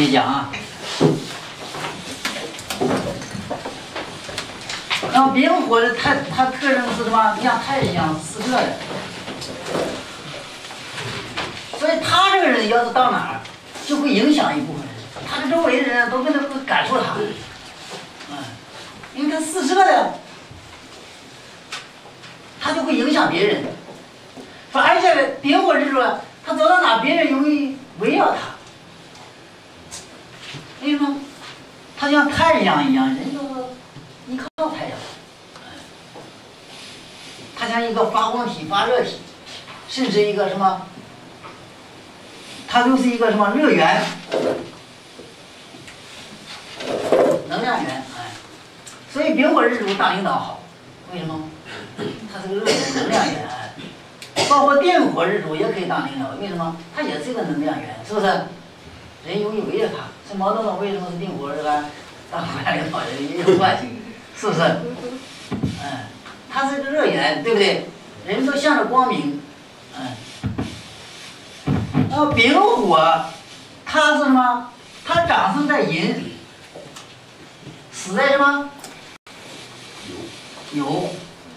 细讲啊。然后丙火的它特征是什么？像太阳一样四射的，所以他这个人要是到哪儿，就会影响一部分人，他的周围的人都跟他会感受他，因为他四射的，他就会影响别人。说而且丙火之主，他走到哪，别人容易围绕他。为什么？他像太阳一样，人都依靠太阳。它像一个发光体、发热体，甚至一个什么？它就是一个什么热源、能量源，所以丙火日主当领导好，为什么？它是个热源、能量源，包括电火日主也可以当领导，为什么？它也是一个能量源，是不是？人容易围着它，这毛泽东为什么是定火这个当国家领导人也有关系，是不是？它是个热源，对不对？人都向着光明，然后丙火，它是什么？它长生在寅，死在什么？酉。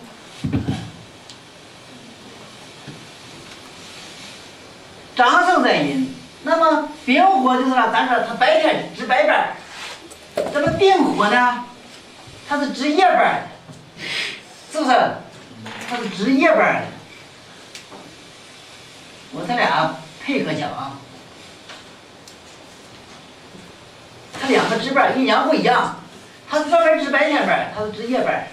长生在寅，那么丙火就是啥？咱说它白天值白班，这个定火呢，它是值夜班的，是不是？它是值夜班的。我这俩配合讲啊，它两个值班阴阳不一样，它是专门值白天班，它是值夜班。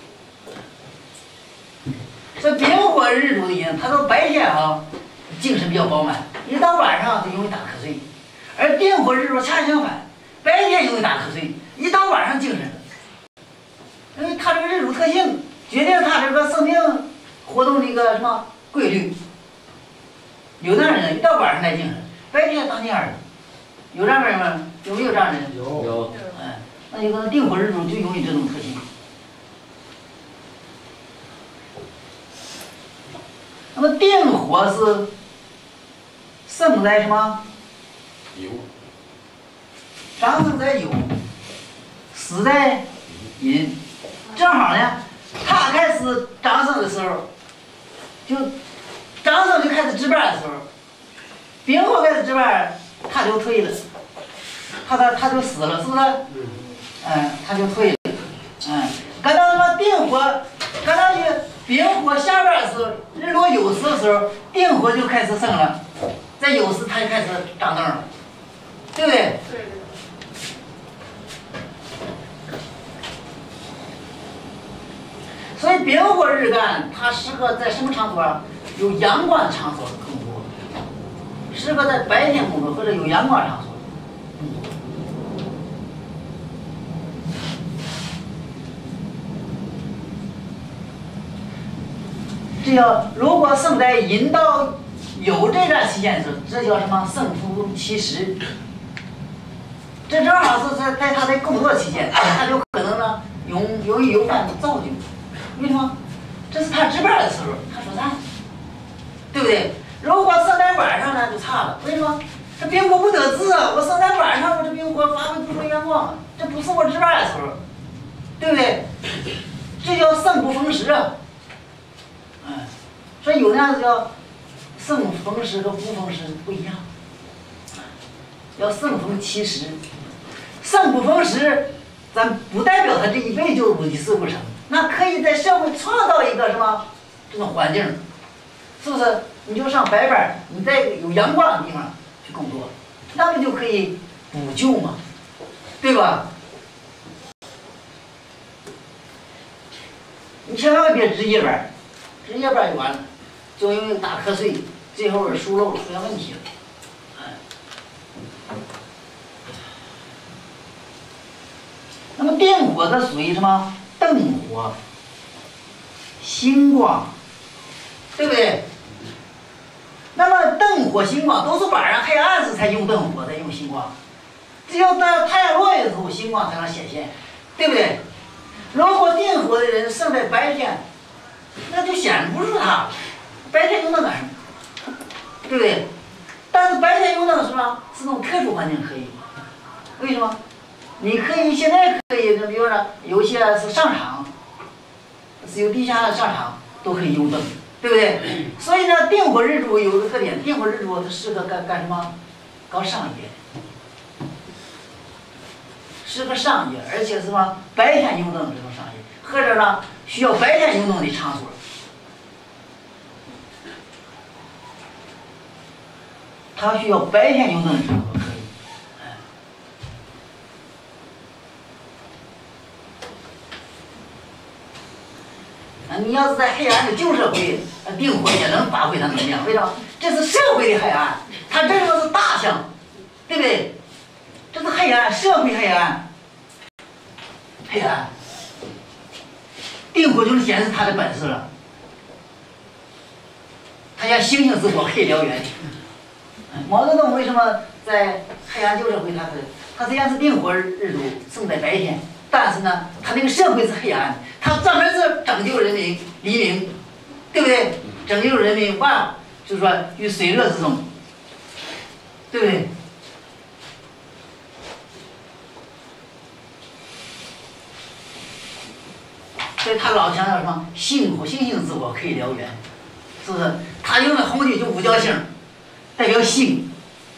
这丙火日主的人，他都白天啊精神比较饱满，一到晚上就容易打瞌睡；而定火日主恰相反，白天容易打瞌睡，一到晚上精神。因为他这个日主特性决定他这个生命活动的一个什么规律。有那样人一到晚上才精神，白天当蔫儿的。有这样人吗？有没有这样人？ 有。 那有可能定火日主就有你这种特性。那么定火是生在什么？ 酉。 长生在酉，死在寅。正好呢，他开始长生的时候，就长生就开始值班的时候，丙火开始值班，他就退了，他就死了，是不是？他就退了。赶到什么定火，赶到去丙火下班的时候，日落酉时的时候，定火就开始生了，在酉时他就开始长灯了，对不对？ 对。 所以丙火日干，它适合在什么场所？有阳光的场所工作，适合在白天工作或者有阳光场所。这叫如果生在寅到酉这段期间的时候，这叫什么？胜负其时。这正好是在他的工作期间，他就可能呢容易有犯造就。为什么？这是他值班的时候，他说啥？对不对？如果生在晚上呢，就差了。为什么？这丙火不得志啊！我生在晚上，我这丙火发挥不出阳光，这不是我值班的时候，对不对？这叫生不逢时啊。所以有那样子叫生逢时和不逢时不一样，要生逢其时。生不逢时，咱不代表他这一辈子就无敌事不成。那可以在社会创造一个什么这种环境，是不是？你就上白班，你在有阳光的地方去工作，那不就可以补救吗？对吧？你千万别值夜班，值夜班就完了，就因为打瞌睡，最后疏漏出现问题了。那么定火它属于什么？灯火、星光，对不对？那么灯火、星光都是晚上黑暗时才用灯火，才用星光。只有在太阳落的时候，星光才能显现，对不对？如果定火的人生在白天，那就显不出他。白天用灯干什么？对不对？但是白天用灯是吧？是那种特殊环境可以， 为什么？你可以现在可以，比如说有些是上场，是有地下上场都可以幽灯，对不对？所以呢，定火日主有个特点，定火日主它适合干什么？搞商业，适合商业，而且什么白天幽灯这种商业，或者呢需要白天幽灯的场所。它需要白天幽灯的场所可以，你要是在黑暗的旧社会，定火也能发挥它能量，为什么？这是社会的黑暗，它这个是大象，对不对？这是黑暗，社会黑暗，黑暗。定火就能显示它的本事了，它像星星之火可以燎原。毛泽东为什么在黑暗旧社会他虽然是定火日主生在白天，但是呢，他那个社会是黑暗的，他专门是拯救人民黎明，对不对？拯救人民就是说于水热之中，对不对？所以他老强调什么星星之火可以燎原，是不是？他用的红的就五角星。代表星，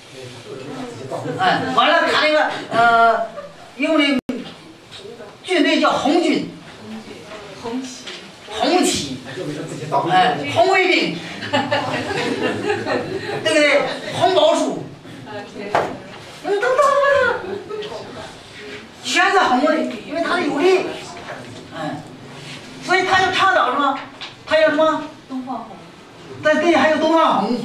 完了他那个用的军队叫红军，红旗，红卫兵，对不对？红宝书，全是红的，因为它是有力，所以他就倡导什么？他要什么？东方红，对，还有东方红。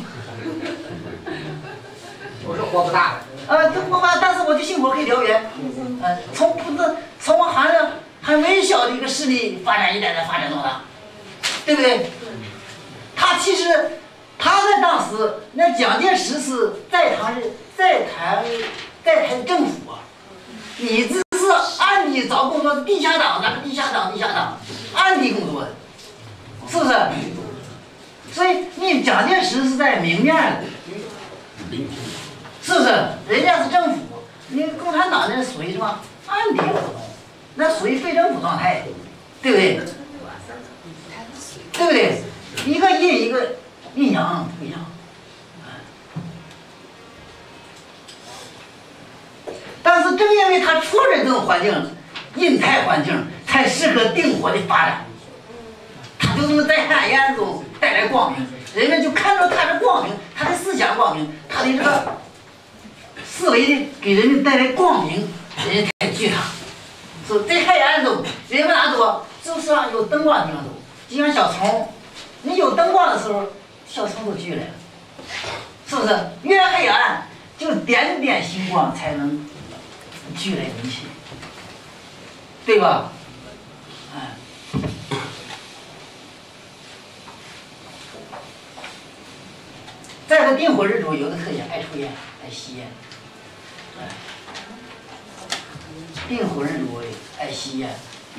我是火不大的。 这不大，但是我的星火可以燎原。从很微小的一个势力发展，一代代发展到大，对不对？他其实他在当时，那蒋介石是在台政府啊，你这是暗地找工作，地下党，暗地工作的，是不是？所以你蒋介石是在明面的。是不是？人家是政府，你共产党那属于什么暗地活动，那属于非政府状态，对不对？对不对？一个阴一个阴阳不一样。但是正因为他处在这种环境，阴态环境，才适合定火的发展。他就这么在黑暗中带来光明，人们就看到他的光明，他的思想光明，他的这个。思维的给人们带来光明，人家才惧他。说在黑暗中，人们哪走？就是让有灯光的地方走。就像小虫，你有灯光的时候，小虫都聚来了，是不是？越黑暗，就点点星光才能聚来一切，对吧？再说定火日主有个特点，爱抽烟，爱吸烟。定火日主爱吸烟，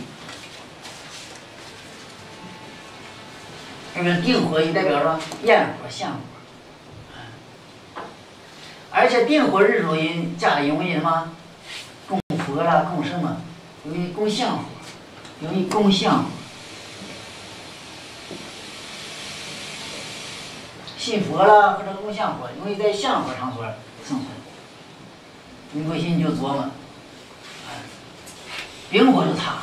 这个定火也代表着焰火、香火，而且定火日主人家里容易什么供佛啦、供什么，容易供香火，容易供香火。信佛啦或者供香火，容易在香火场所生存。你不信你就琢磨，丙火就差，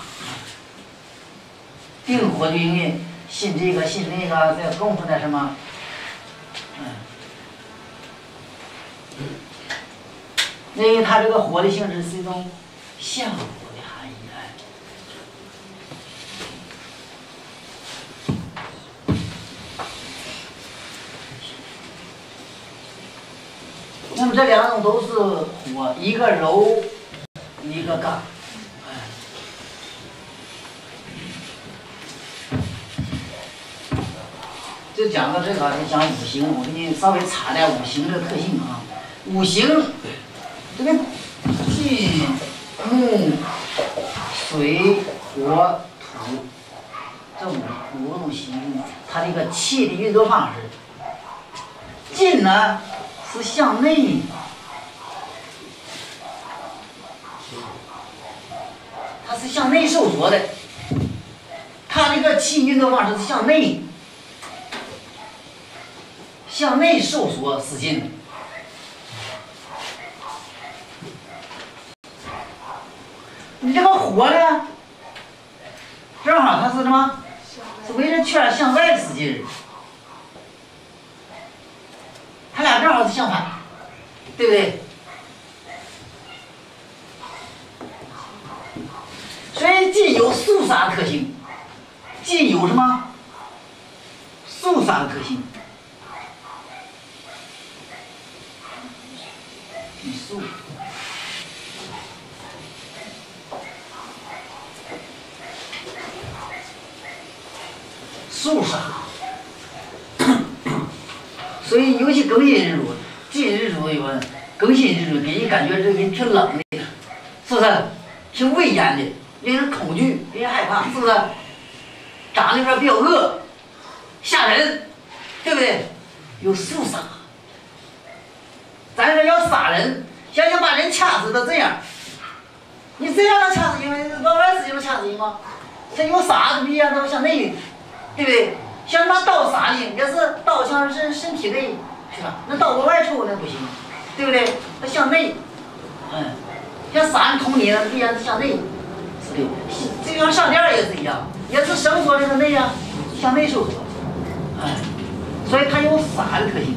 定火就容易信这个信那个，再供出点什么，因为它这个火的性质是一种香火的含义。那么这两种都是火，一个柔，一个刚。就讲到这个，就讲五行，我给你稍微查点五行的特性啊。五行这个金、木、水、火、土这五种行，它这个气的运作方式。金呢是向内， 是向内收缩的，它这个气运动方式是向内收缩使劲的。你这个火呢，正好它是什么？是围着圈向外使劲，它俩正好是相反，对不对？所以劲有肃杀的特性，劲有什么？肃杀的特性。肃。肃杀，所以尤其庚辛日主、金日主有庚辛日主，给人感觉这人挺冷的，是不是？挺畏严的，令人恐惧，令人害怕，是不是？长得比较恶，吓人，对不对？有肃杀，咱说要杀人，想把人掐死都这样，你这样能掐死人吗？往外使就能掐死人吗？这有杀的不一样，都向内。对不对？像拿刀杀你，也是刀向身体内，是吧？那刀往外抽那不行，对不对？它向内，像杀人捅你，那必然是向内，是的。就像上吊也是一样，也是绳索这个内啊，向内收缩，所以它有杀的特性。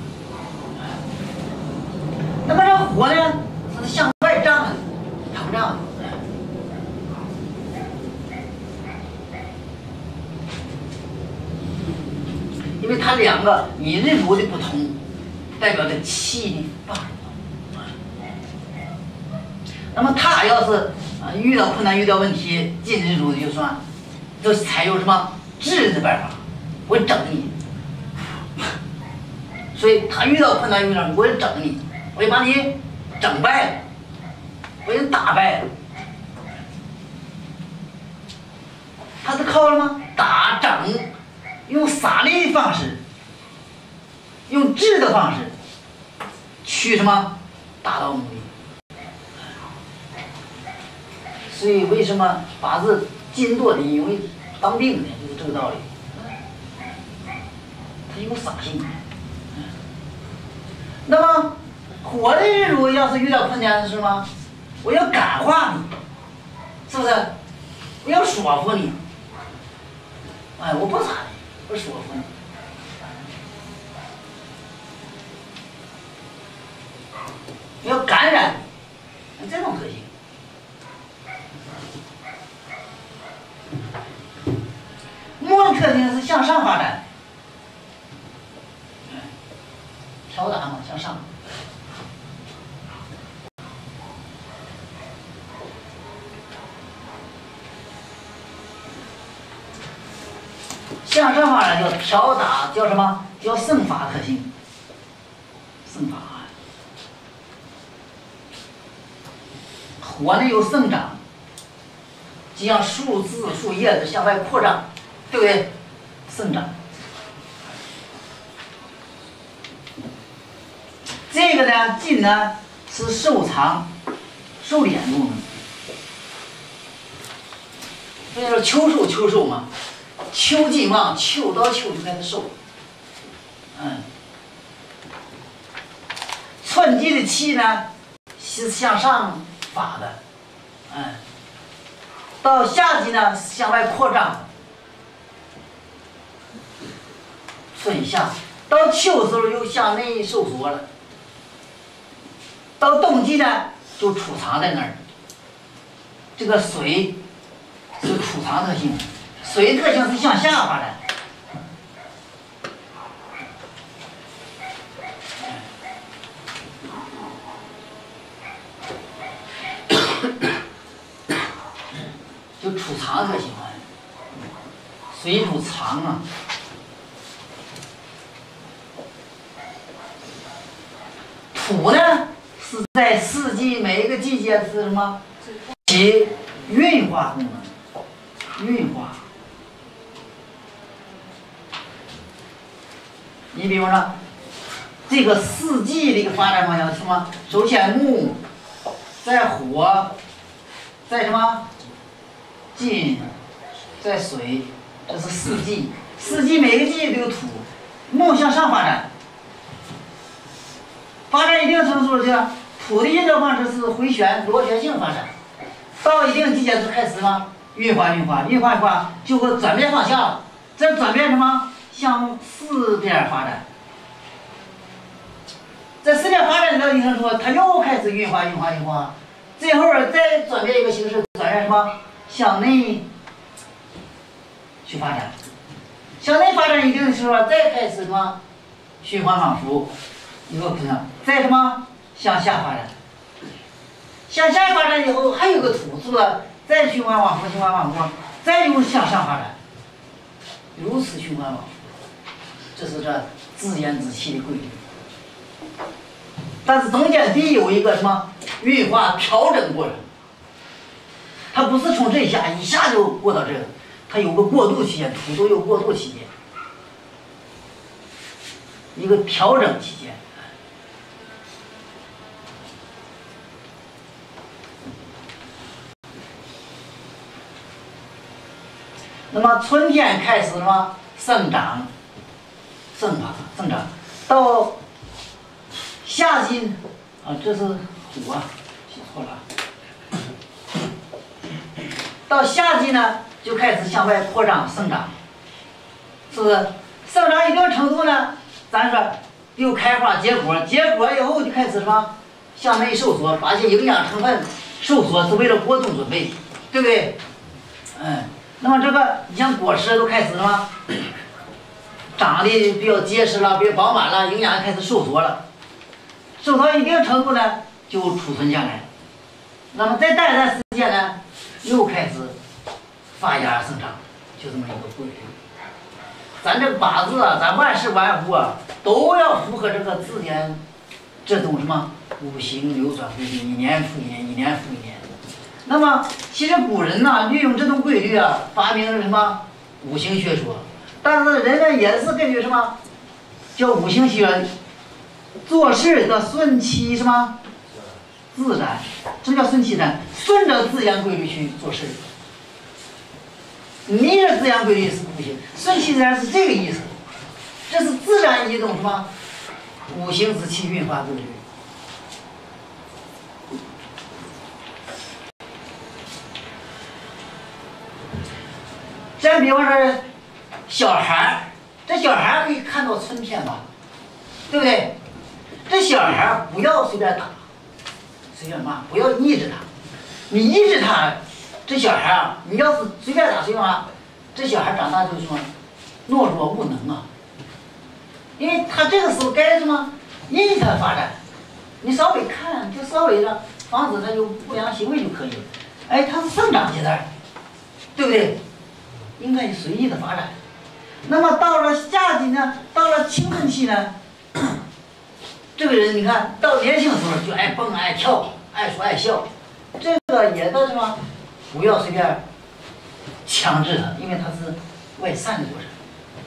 那么这火呢，是向外胀的，膨胀的。因为它两个以日主的不同，代表着气的发展。那么他要是遇到困难、遇到问题，进日主的就算，就采用什么治的办法，我整你。所以他遇到困难、遇到我要整你，我要把你整败了，我要打败了。他是靠什么打整？用杀力的方式，用治的方式，去什么达到目的。所以为什么八字金多的容易当病呢？就是这个道理。它有杀性。那么火的日主要是遇到困难的是吗？我要感化你，是不是？我要说服你。我不杀你。不说服你，要感染你，这种特性。木的特性是向上发展，调达嘛，向上。向上发展叫调达，叫什么？叫生发特性。生发。火呢有生长，就像树枝、树叶子向外扩张，对不对？生长。这个呢，金呢是收藏、收敛功能。所以说秋收嘛。秋季旺，秋到秋就开始收。春季的气呢是向上发的，到夏季呢是向外扩张。春夏到秋时候又向内收缩了，到冬季呢就储藏在那儿。这个水是储藏特性。水特性是向下发展，就储藏特性啊，水主藏啊。土呢是在四季每一个季节是什么？起运化功能，运化。你比方说，这个四季的一个发展方向是什么？首先木，再火，再什么？ 金在水，这是四季，四季每个季都有土，木向上发展，发展一定程度就土的运作方式是回旋螺旋性发展，到一定季节就开始什么运化就会转变方向了，这转变什么向四边发展，在四边发展到一定程度，它又开始运化，最后再转变一个形式，转变什么向内去发展，向内发展一定的时候，再开始什么循环往复一个过程，再什么向下发展，向下发展以后还有个土，是不是？再循环往复，再又向上发展，如此循环往复，这是这自然之气的规律。但是中间得有一个什么运化调整过程，它不是从这一下就过到这个，它有个过渡期间，土都有过渡期间，一个调整期间。那么春天开始什么生长，到夏季啊，这是虎啊，写错了。到夏季呢，就开始向外扩张生长，是不是？生长一定程度呢，咱说又开花结果以后就开始什么向内收缩，把这营养成分收缩是为了播种准备，对不对？那么这个你像果实都开始什么长得比较结实了，比较饱满了，营养开始收缩了，收缩一定程度呢就储存下来，那么再待一段时间呢又开始发芽生长，就这么一个规律。咱这个八字啊，咱万事万物啊都要符合这个自然这种什么五行流转规律，一年复一年。那么其实古人呢运用这种规律啊，发明了什么五行学说，但是人们也是根据什么叫五行学做事的顺其什么自然。什么叫顺其自然？顺着自然规律去做事，逆着自然规律是不行，顺其自然是这个意思，这是自然一种什么五行之气运化规律。咱比方说小孩，这小孩可以看到春天吧，对不对？这小孩不要随便打，随便骂，不要抑制他。你抑制他，这小孩啊，你要是随便打随便骂，这小孩长大就什么懦弱无能啊。因为他这个时候该什么引领他发展，你稍微看就稍微的防止他有不良行为就可以了。哎，他是生长阶段，对不对？应该随意的发展。那么到了夏季呢，到了青春期呢，这个人你看到年轻的时候就爱蹦爱跳爱说爱笑，这个也到什么不要随便强制他，因为他是外散的过程。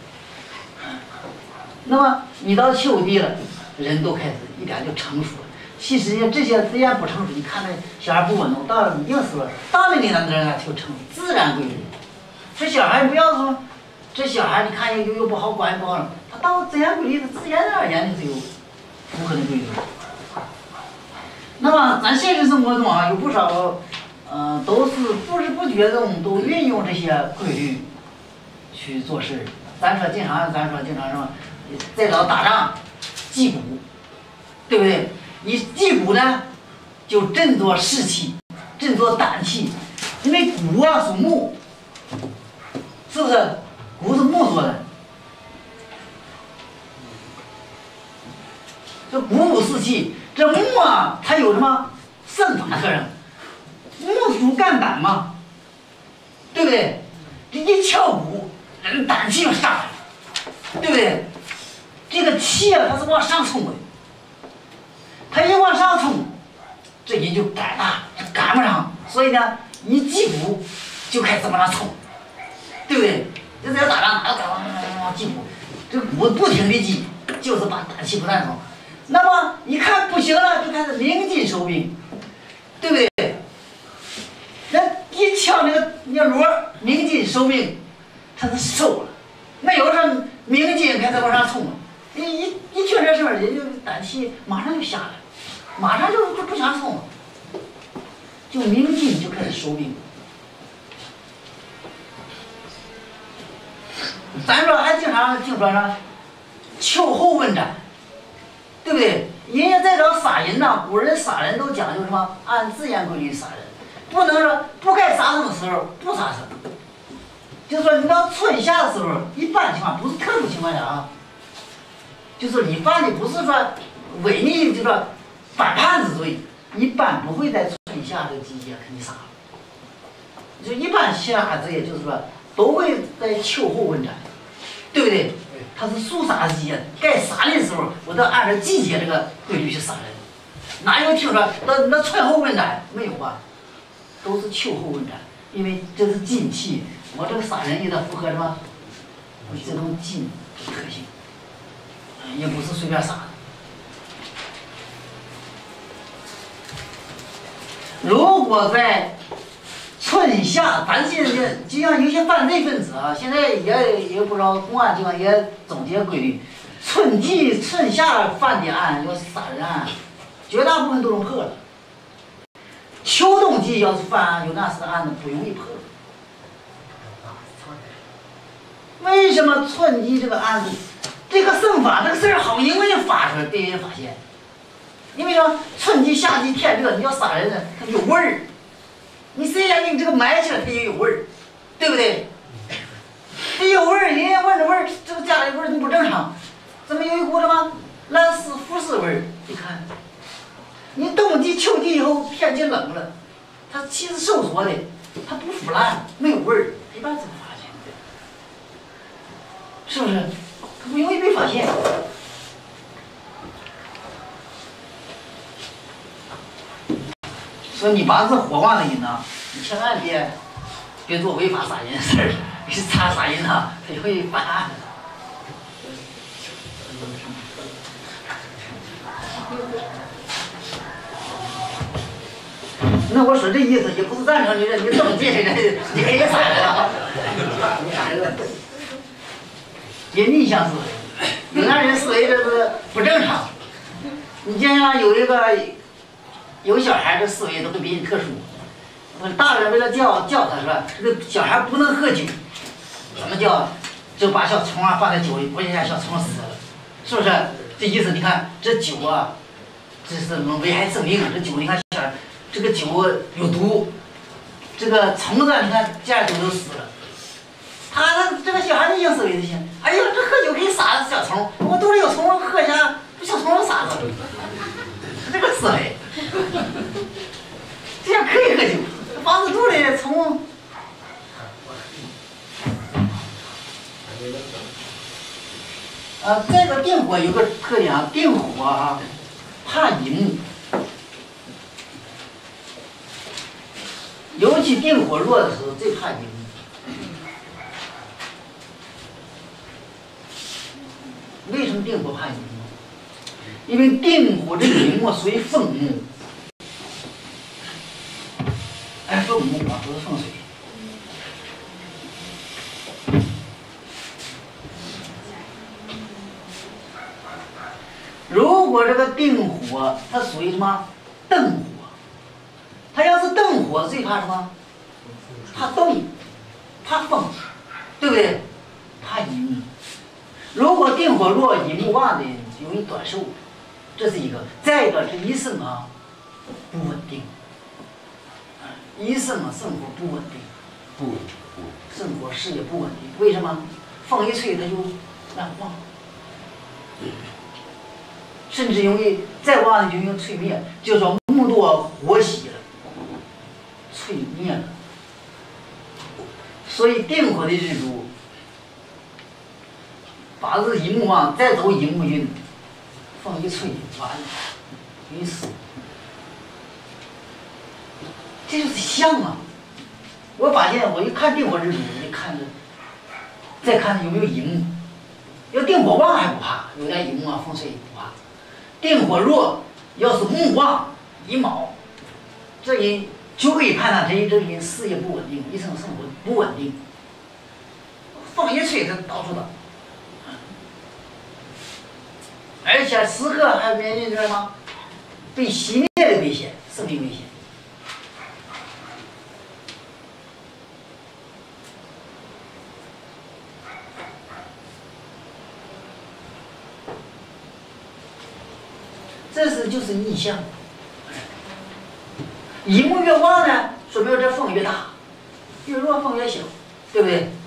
那么你到秋季了，人都开始一点就成熟了。其实这些自然不成熟，你看那小孩不稳重，到了一定时候，到那年龄就成熟，自然规律。这小孩不要说，这小孩你看又不好管不好，他到自然规律，他自然而然就有符合的规律。那么咱现实生活中啊，有不少都是不知不觉中都运用这些规律去做事。咱说经常什么，在找打仗击鼓，对不对？你击鼓呢，就振作士气，振作胆气，因为鼓啊属木。是不是？鼓是木做的，这鼓舞士气。这木啊，它有什么肾法特征？木属肝胆嘛，对不对？这一敲鼓，人胆气就上来了，对不对？这个气啊，它是往上冲的，它一往上冲，这人就胆大，赶不上。所以呢，一击鼓就开始往上冲。对不对？这要打仗，往击鼓，这鼓不停的击，就是把胆气不断冲。那么一看不行了，就开始鸣金收兵，对不对？那一敲那个要如明金收命，它是收了；没有这明金开始往上冲了，一听这事儿，人就胆气马上就下来，马上就不想冲了，就明金就开始收命。咱说还经常听说啥秋后问斩，对不对？人家在这杀人呐，古人杀人都讲究什么？按自然规律杀人，不能说不该杀生的时候不杀生。就是说你到春夏的时候，一般情况不是特殊情况下啊，就是你犯的不是说违逆，就说反叛之罪，一般不会在春夏这个季节给你杀。就一般下之也就是说都会在秋后问斩，对不对？它是肃杀季节，该杀人的时候，我都按照季节这个规律去杀人。哪有听说那春后问斩没有吧？都是秋后问斩，因为这是禁气，我这个杀人也得符合什么？这种禁特性，也不是随便杀的。如果在春夏，咱现在就像有些犯罪分子啊，现在也不少公安机关也总结规律，春季、春夏犯的案要杀人案，绝大部分都能破了。秋冬季要是犯案，有那时的案子不容易破。为什么春季这个案子，这个胜法这个事儿好容易发出来被人发现？因为说春季、夏季天热，你要杀人呢，它有味儿。你虽然你这个埋起来，它也有味儿，对不对？它有味儿，人家闻着味儿，这个家里味儿不正常，怎么有一股什么烂丝、腐蚀味儿？你看，你冬季、秋季以后天气冷了，它气是收缩的，它不腐烂，没有味儿，一般怎么发现？是不是？它不容易被发现。说你八字火旺的人呐，你千万别做违法杀人的事儿，你杀人呐，他就会犯案的。那我说这意思也不是赞成你这么介的人，你可以杀人啊，你杀人了。人逆向思维，有那人思维这是不正常。你就像有小孩的思维都会比你特殊，大人为了教他说，这个小孩不能喝酒，怎么教？就把小虫啊放在酒里，不然小虫死了，是不是？这意思你看，这酒啊，这是能危害生命啊！这酒你看小孩，这个酒有毒，这个虫子你看这样酒都死了。他这个小孩逆向思维就行，哎呀，这喝酒可以杀死小虫，我肚里有虫，喝下把小虫杀死了，这个思维。这样可以喝酒，房子住里从这个定火有个特点啊，定火啊怕乙木，尤其定火弱的时候最怕乙木。为什么定火怕乙木？因为定火这个乙木属于风木。风木啊，不是风水。如果这个定火，它属于什么？瞪火。它要是瞪火，最怕什么？怕冻，怕风，对不对？怕乙木。如果定火弱、乙木旺的人，容易短寿，这是一个。再一个是一生啊，不稳定。一生啊，生活不稳定，生活事业不稳定。为什么？风一吹它就乱晃，甚至容易再旺的就容易吹灭，就说木多火熄了，吹灭了。所以定火的日主，八字乙木旺，再走乙木运，风一吹完了，容易死。这就是相啊！我发现我一看定火日主，我就看着，再看有没有乙木。要定火旺还不怕，有点乙木啊，风水也不怕。定火弱，要是木旺、乙卯，这人就可以判断这人事业不稳定，一生生活不稳定。风一吹，他到处的，而且时刻还面临着什么被熄灭的危险，生命危险。这就是逆向。寅木越旺呢，说明这风越大；越弱风越小，对不对？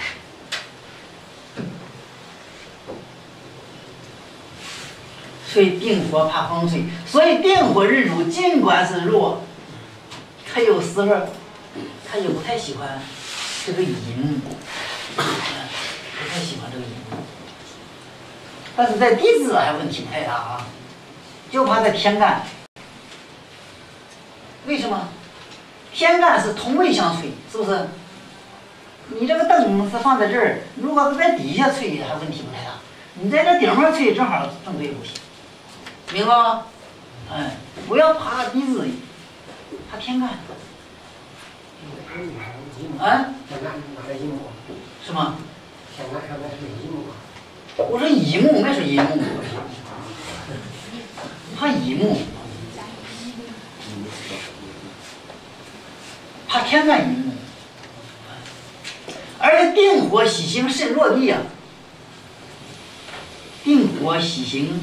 所以定火怕风吹，所以定火日主尽管是弱，他有时候他也不太喜欢这个寅木，不太喜欢这个寅木。但是在地支还问题不太大啊，就怕在天干。为什么？天干是同位相吹，是不是？你这个灯是放在这儿，如果是在底下吹还问题不太大，你在这顶上吹正好正对不行，明白吗？哎，不要怕地支，怕天干。啊？是吗？我说乙木，没说寅木。怕乙木，怕天干乙木，而且定火喜行慎落地啊。定火喜行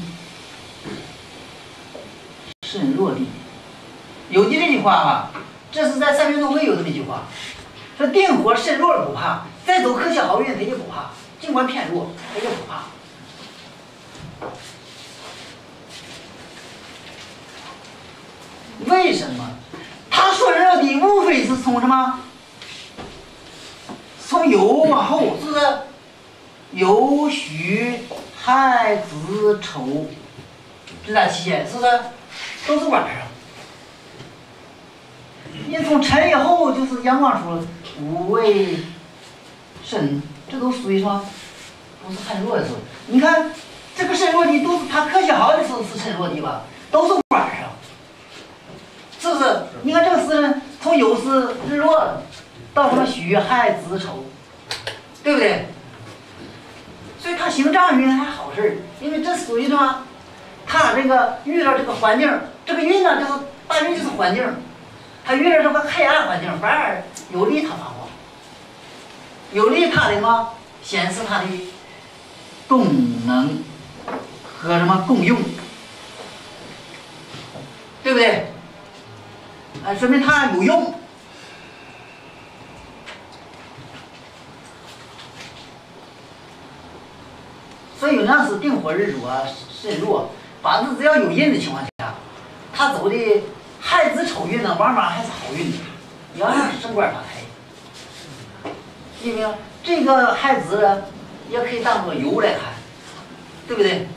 慎落地，有的这句话啊，这是在三元洞会有这么一句话，说定火慎弱不怕，再走克相好运他也不怕，尽管偏弱他也不怕。为什么？他说这地无非是从什么？从酉往后，是不是？酉、戌、亥、子、丑，这俩期间是不是都是晚上？你从辰以后就是阳光处午未申，这都属于什么？都是很弱的时候。你看这个申弱地都是他克相好的时候是申弱地吧？都是晚上。是不是？你看这个时辰从酉是日落到什么戌亥子丑，对不对？所以他行丈运还好事，因为这属于什么？他这个遇到这个环境，这个运呢就是大运就是环境，他遇到这个黑暗环境，反而有利他发光，有利他的什么？显示他的动能和什么共用，对不对？说明它有用。所以有那是定火日主啊，慎弱。八字只要有印的情况下，他走的亥子丑运呢，往往还是好运的，要让升官发财。因为这个亥子呢，也可以当做酉来看，对不对？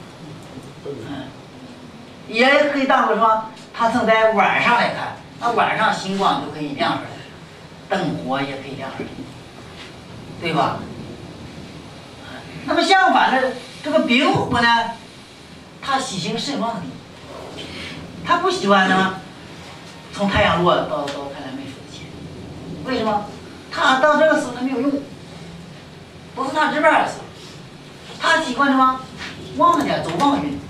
也可以当做什么？它正在晚上来看。那晚上星光就可以亮出来，灯火也可以亮出来，对吧？那么相反的，这个丙火呢，它喜行慎旺地，它不喜欢呢从太阳落到太阳没出之前。为什么？它到这个时候它没有用，不是它值班的时候，它喜欢什么？旺点，走旺运。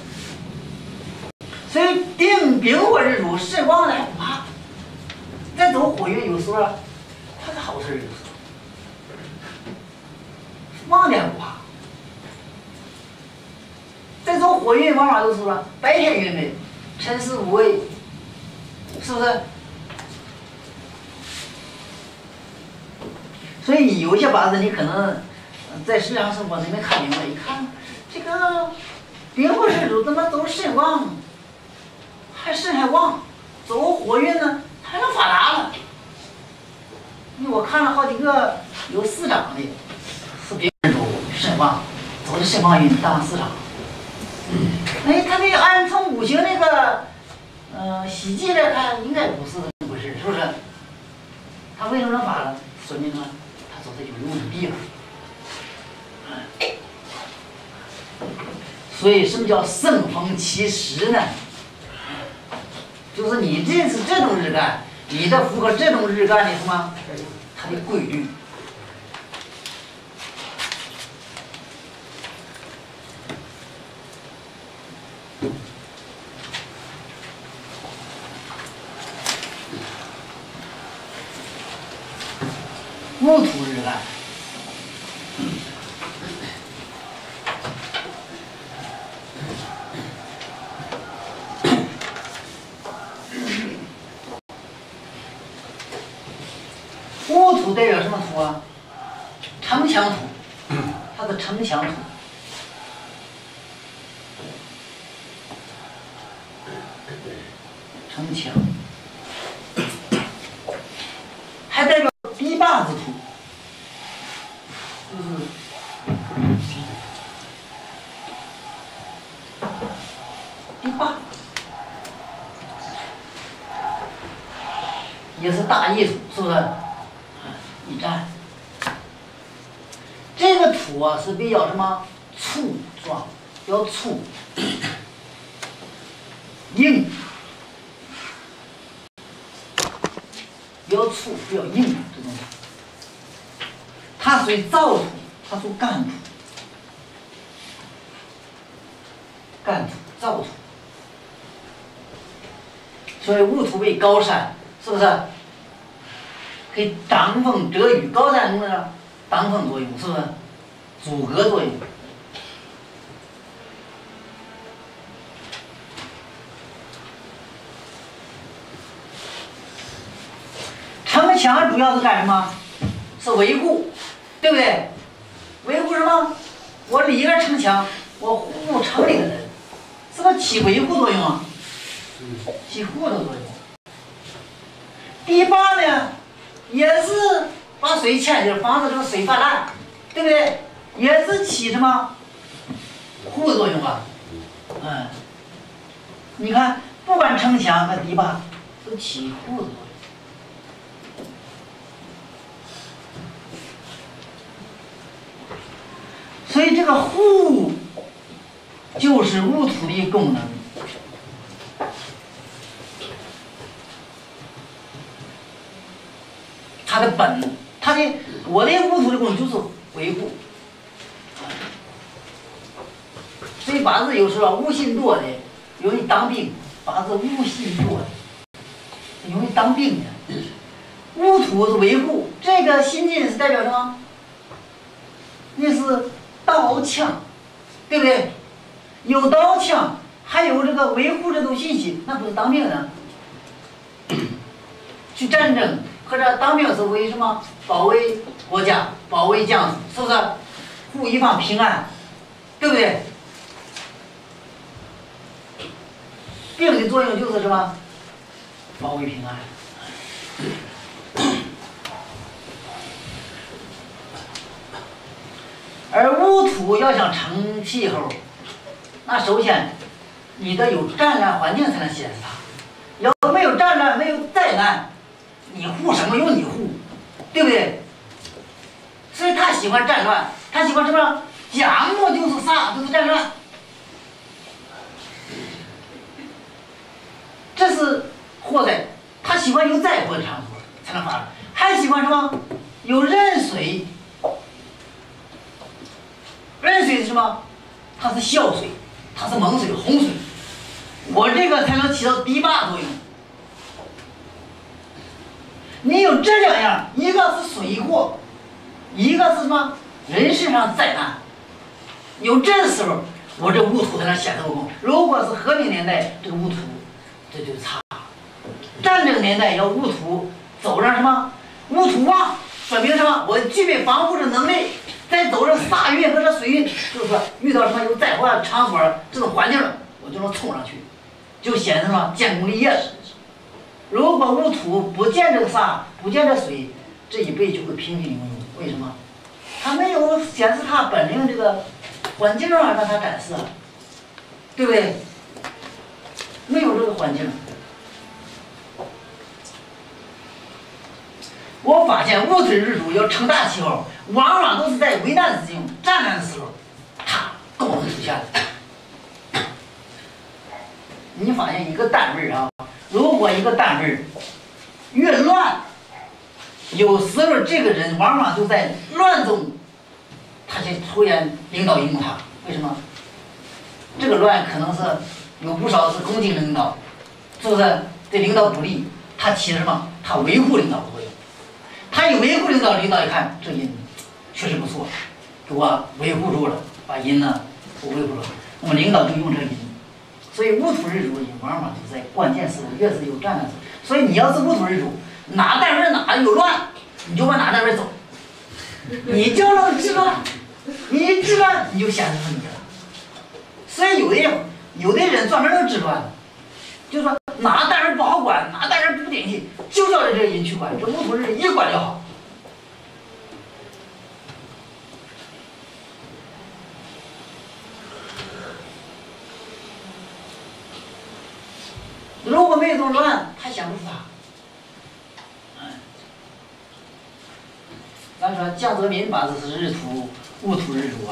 所以定丙火日主慎旺的还不怕，再走火运有时候它是好事，有时候旺点不怕，再走火运往往都是说白天运的，辰巳午未，是不是？所以有些八字你可能在日常生活你没看明白，一看这个丙火日主怎么走慎旺？还肾还旺，走火运呢，还能发达了。因为我看了好几个有司长的，是丙火日主肾旺，走的肾旺运当司长。哎，他这按从五行那个喜忌来看，应该不是这么回事，是不是？他为什么能发了？说明呢，他走的有用的地方。所以什么叫盛逢其时呢？就是你这是这种日干， 你的符合这种日干的什么？它的规律。戊土日干。戊土代表什么土啊？城墙土，它的城墙土。城墙，还代表堤坝子土，就是堤坝，也是大邑土，是不是？一占，这个土啊是比较什么粗壮，要粗，硬，比较粗，比较硬这种土。它属于燥土，它属干土，干土、燥土。所以戊土为高山，是不是？可以挡风遮雨，高山有没有挡风作用？是不是？阻隔作用。城墙主要是干什么？是维护，对不对？维护什么？我立个城墙，我护城里的人，是不是起维护作用啊？起护的作用。堤坝呢？也是把水牵进，防止这个水泛滥，对不对？也是起什么护作用啊？你看，不管城墙和堤坝，都起护作用。所以这个护就是戊土的功能。它的本，我的戊土的功能就是维护，所以八字有时候戊辛多的容易当病，八字戊辛多的容易当病的。戊土是维护，这个辛金是代表什么？那是刀枪，对不对？有刀枪，还有这个维护这种信息，那不是当兵的？去战争。或者当兵是为什么？保卫国家，保卫疆土，是不是？护一方平安，对不对？兵的作用就是什么？保卫平安。而戊土要想成气候，那首先你得有战乱环境才能显示它。要没有战乱，没有灾难。你护什么用你护，对不对？所以他喜欢战乱，他喜欢什么？甲木就是啥？就是战乱。这是祸灾，他喜欢有灾祸的场所才能发生，还喜欢什么？有壬水。壬水是什么？它是小水，它是猛水、洪水，我这个才能起到堤坝作用。你有这两样，一个是水祸，一个是什么？人身上灾难。有这时候，我这戊土才能显得功。如果是和平年代，这个戊土这就差。战争年代要戊土走上什么？戊土旺，说明什么？我具备防护的能力。再走上煞运和这水运，就是说遇到什么有灾祸场所这种环境了，我就能冲上去，就显得什么建功立业。如果戊土不见这个煞，不见这水，这一辈就会平平庸庸。为什么？他没有显示他本领这个环境啊，让他展示，对不对？没有这个环境。我发现戊土日主要成大气候，往往都是在危难之境、战乱的时候，它功能出现了。你发现一个单位啊，如果一个单位越乱，有时候这个人往往就在乱中，他就出现领导引他。为什么？这个乱可能是有不少是攻击领导，是不是对领导不利？他起什么？他维护领导作用。他一维护领导，领导一看这人确实不错，给我维护住了，把人呢我维护住了，那么领导就用这人。所以戊土日主往往就在关键时候，越是有战乱时候。所以你要是戊土日主，哪单位哪有乱，你就往哪单位走，你就能治乱，你一治乱你就显示出你了。所以有的人专门能治乱的，就说哪单位不好管，哪单位不顶气，就叫这个人去管，这戊土日一管就好。如果没有这种乱，他想不出他。咱说江泽民八字是日土戊土日主啊，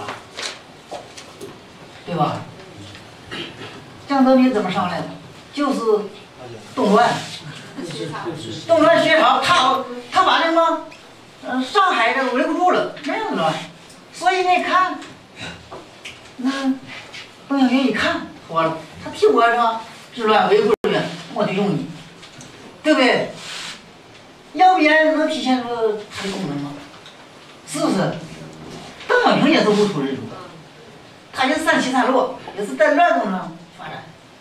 对吧？江泽民怎么上来的？就是动乱，动乱学潮，他把这个上海这围不住了，没有乱，所以你看，邓小平一看妥了，他替我是吧？治乱维护人，我就用你，对不对？要不然能体现出它的功能吗？是不是？邓小平也是戊土日主，他也是3起3落，也是在乱中上发展。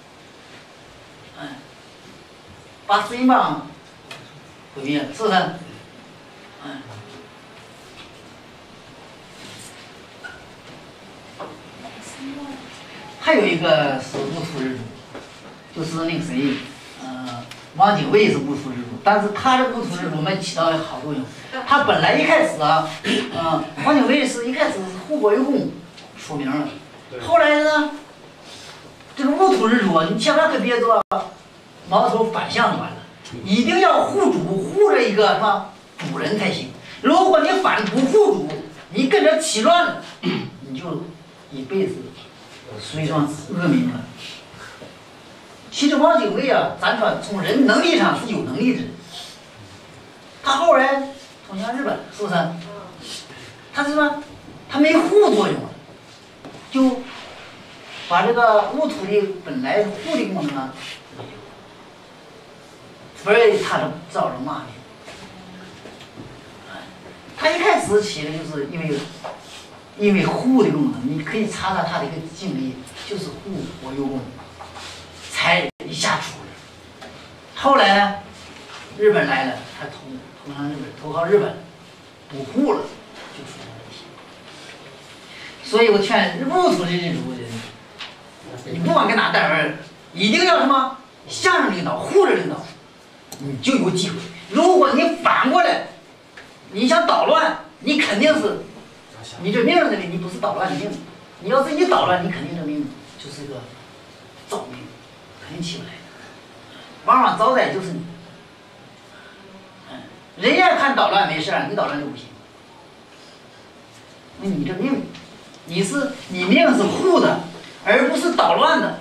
把四人帮毁灭，是不是？还有一个是戊土日主，就是那个谁，汪精卫是戊土日主，但是他的戊土日主没起到好作用。他本来一开始啊，汪精卫是一开始是护国有功出名了，后来呢，这个戊土日主你千万可别做矛头反向转了，一定要护主，护着一个什么主人才行。如果你反不护主，你跟着起乱了，你就一辈子随上恶名了。其实汪精卫啊，咱说从人能力上是有能力的人，他后来投降日本，是不是？他是说他没护作用，就把这个戊土的本来护的功能啊，所以他就遭人骂名。他一开始起的就是因为护的功能，你可以查查他的一个经历，就是护国有功，才一下出来。后来呢，日本来了，他投降日本，投靠日本，不护了，就出现问题。所以我劝戊土的日主人，你不管跟哪单位，一定要什么向着领导，护着领导，你就有机会。如果你反过来，你想捣乱，你肯定是，你这命这里你不是捣乱的命，你要是一捣乱，你肯定这命就是一个糟命，肯定起不来。往往招灾就是你。人家看捣乱没事，你捣乱就不行。那你这命，你命是护的，而不是捣乱的。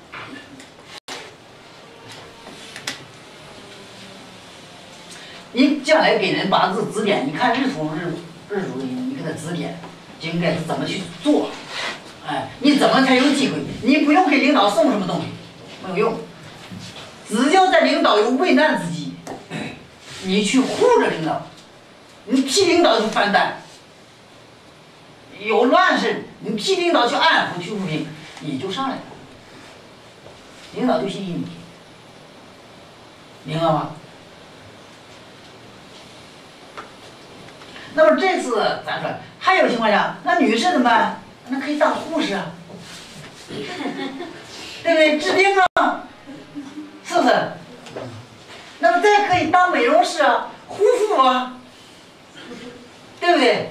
你将来给人八字指点，你看日主的人，你给他指点，就应该是怎么去做，你怎么才有机会？你不用给领导送什么东西，没有用，只要在领导有危难之际，你去护着领导，你替领导去分担，有乱事，你替领导去安抚去抚平，你就上来了，领导就信任你，明白吗？那么这次咱说，还有情况下，那女士怎么办？那可以当护士啊，对不对？治病啊，是不是？那么再可以当美容师啊，护肤啊，对不对？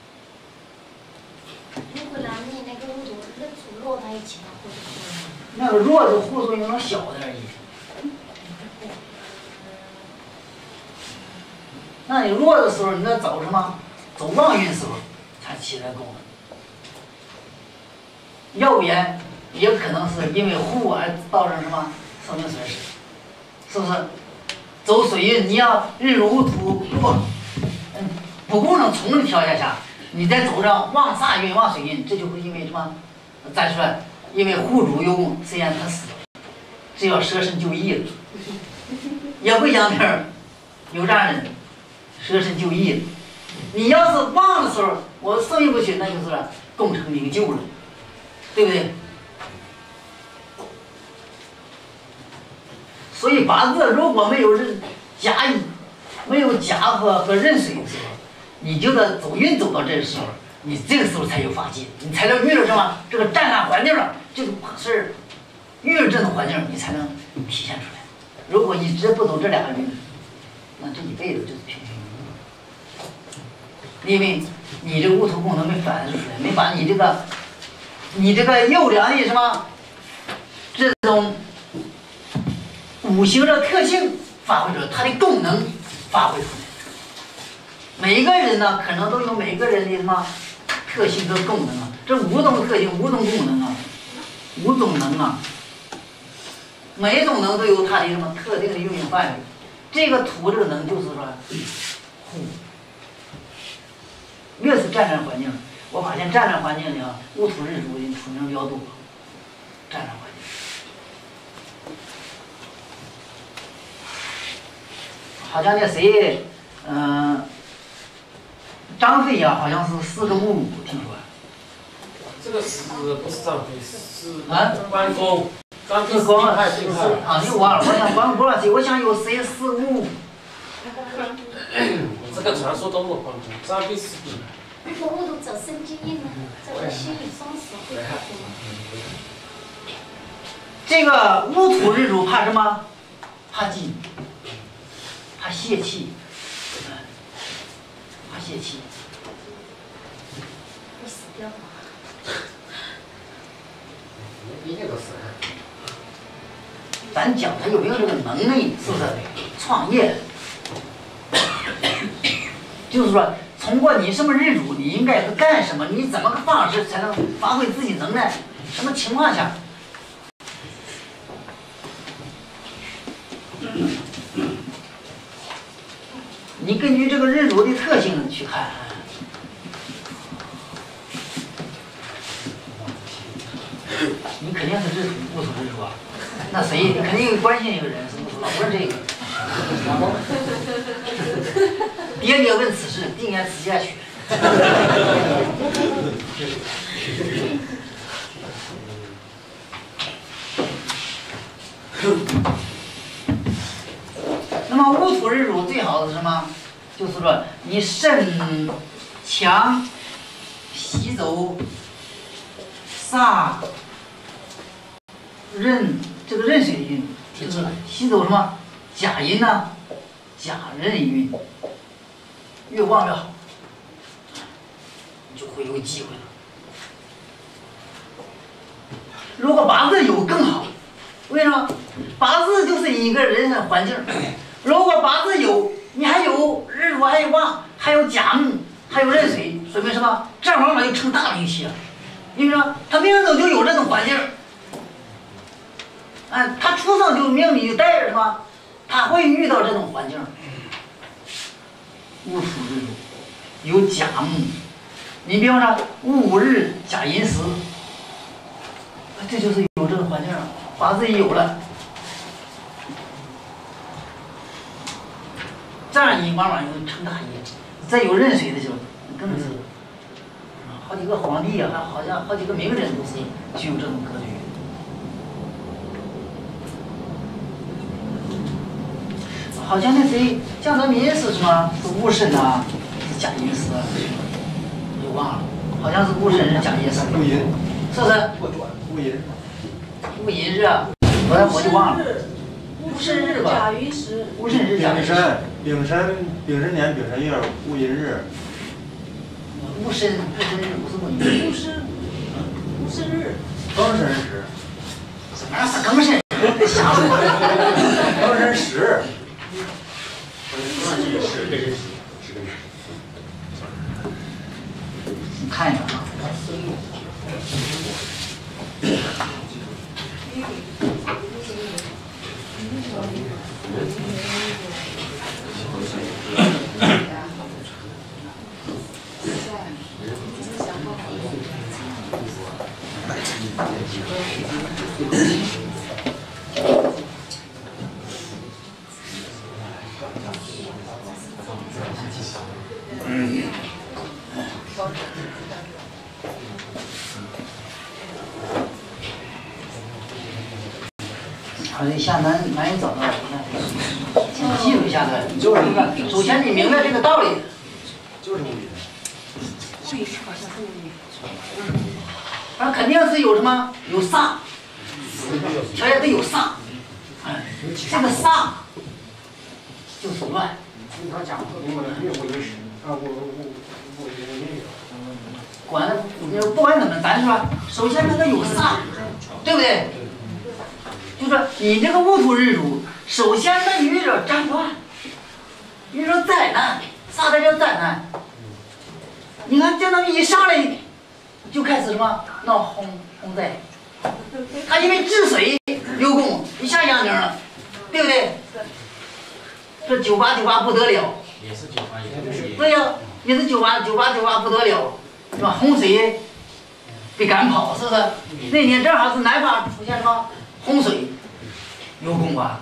如果拿你那个物主落在一起的护士， 那个弱的护作用能小点而已。那你弱的时候，你要走什么？走旺运时候才起来功能。要不然也可能是因为护而造成什么生命损失，是不是？ 走水运，你要日入戊土，不供能从的条件下，你再走上旺煞运、旺水运，这就会因为什么？咱说，因为户主有功，虽然他死了，只要舍身就义了，也会讲明有这样人舍身就义了。你要是旺的时候，我送运不去，那就是功成名就了，对不对？所以八字如果没有甲乙，没有甲和壬水的时候，你就得走运走到这时候，你这个时候才有法纪，你才能遇到什么这个战乱环境上这个事儿，遇到这种环境你才能体现出来。如果一直不走这两个运，那这一辈子就是平平无奇，因为你这个戊土功能没反射出来，没把你这个优良的什么这种五行的特性发挥出来，它的功能发挥出来。每个人呢，可能都有每个人的什么特性和功能啊，这五种特性、五种功能啊，五种能啊，每一种能都有它的什么特定的运用范围。这个土这个能就是说，越是战乱环境，我发现战乱环境里啊，戊土日主的土能比较多，战乱环境。好像那谁，张飞呀，好像是4个戊午，听说。 这个是不是张飞？是关公。张飞是公太厉害了。 啊，你忘了？我想关公谁？我想有谁4个戊午。 这个传说中的关公，张飞是比。 那我都走生经验了，走个心理双手会好多。 这个戊土日主怕什么？怕忌，怕泄气，怕泄气。 会死掉吗？ 一定都是。 咱讲他有没有这个能力，是不是？创业，就是说，通过你什么日主，你应该是干什么？你怎么个方式才能发挥自己能耐？什么情况下？你根据这个日主的特性去看。你肯定是戊土日主啊，那谁？你肯定关心一个人是戊土，老问这个。爹爹问此事，定言此下去。那么戊土日主最好的是什么？就是说你身强喜走煞壬，这个壬水运，就是喜走什么甲寅呢？甲壬运越旺越好，你就会有机会了。如果八字有更好，为什么？八字就是一个人的环境。如果八字有，你还有日主，还有旺，还有甲木，还有壬水，说明什么？这方面就成大运气了。因为说他命中就有这种环境，他出生就命里就带着什么？他会遇到这种环境。戊土日主有甲木，你比方说戊日甲寅时，这就是有这种环境了，八字一有了，这样一往往就成大业。再有壬水的时候，更是好几个皇帝啊，还好像好几个名人都是具有这种格局。好像那谁，江泽民是什么？是戊申呐，是甲寅时，我忘了，好像是戊申是甲寅时， 戊寅， 是不是？ 戊寅， 戊寅日啊，我就忘了。 戊申日吧。甲寅时。 戊申日甲寅时。 丙申年丙申月戊寅日。 戊申日不是戊寅日。 戊申日。 庚申时。 什么是庚申？瞎说。 庚申时。 你看一下啊。 好的，下难以找到，请记录下来。首先你明白这个道理。 就是物理。 反正肯定是有什么有煞，条件得有煞，哎，这个煞就是乱。 他讲特别的越物理史啊，物理也有。 管不管怎么，咱说，首先它得有煞，对不对？就说你这个戊土日主，首先它遇着战乱，遇着灾难，啥才叫灾难？你看这东西一上来就开始什么闹洪灾，它因为治水有功，一下阳明了，对不对？这98不得了， 也是98也是对呀，也是98不得了，是吧？洪水被赶跑，是不是？那年正好是南方出现什么洪水，有功吧？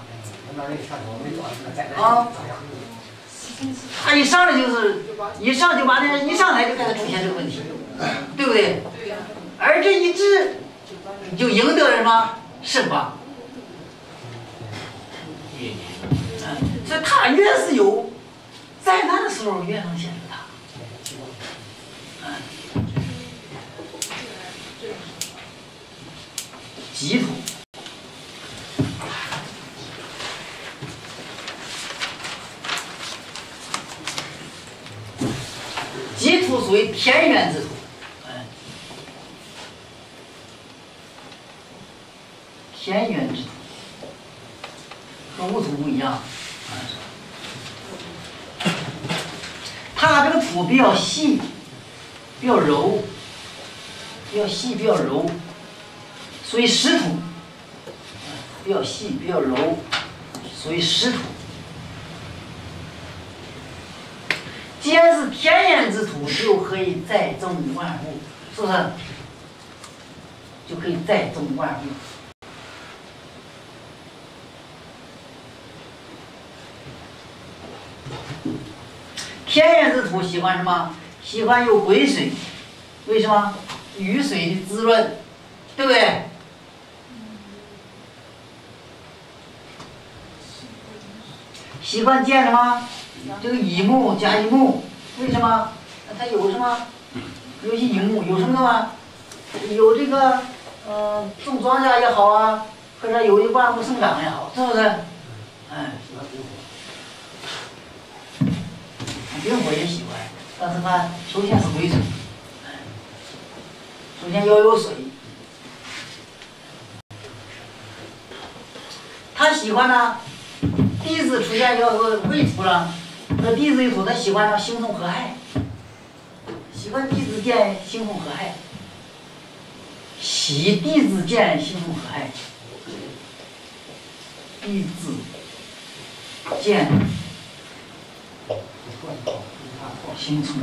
啊，他一上来就是一上来就开始出现这个问题，对不对？而这一治就赢得了什么胜吧？所以他越是有灾难的时候，越能显示他。己土。己土属于田园之土，田园之土和戊土不一样，它这个土比较细，比较柔，比较细，比较柔，属于湿土，比较细，比较柔，属于湿土。既然是田园之土，就可以载种万物，是不是？就可以载种万物。田园之土喜欢什么？喜欢有癸水，为什么？雨水的滋润，对不对？喜欢见什么？这个乙木甲乙木，为什么？它有什么？有些乙木有什么吗？有这个种庄稼也好啊，或者有一万物生长也好，是不是？哎，丙火也喜欢，但是它首先是癸水，首先要有水。他喜欢呢，地支出现要有未土了。这地支一土，他喜欢兴冲合害，喜欢地支见兴冲合害，喜地支见兴冲合害，地支见兴冲。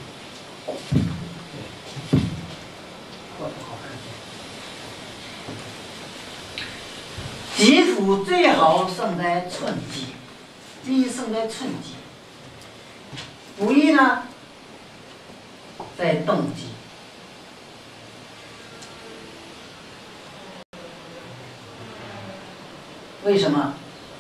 己土最好生在春季，第一生在春季。不宜呢，在冬季。为什么？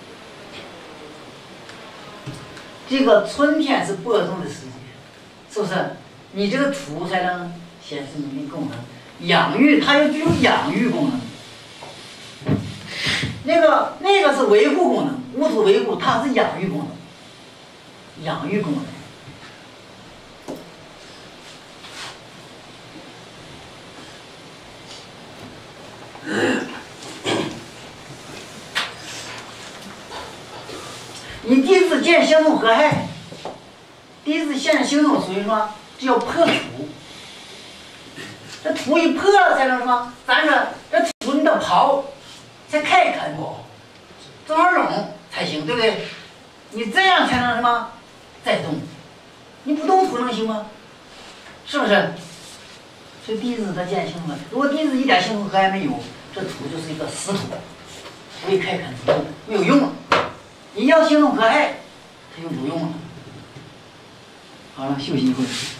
这个春天是播种的时节，是不是？你这个土才能显示你的功能，养育它又具有养育功能。那个是维护功能，戊土维护，它是养育功能，养育功能。你地支见兴冲合害，地支现兴冲属于什么？这叫破土。这土一破了才能什么？咱说这土你得刨，才开垦， 正好拢才行，对不对？你这样才能什么再动，你不动土能行吗？是不是？所以地质它见性了。如果地质一点性和还没有，这土就是一个死土，未开垦土，没有用了。你要性和害，它就不用了。好了，休息一会儿。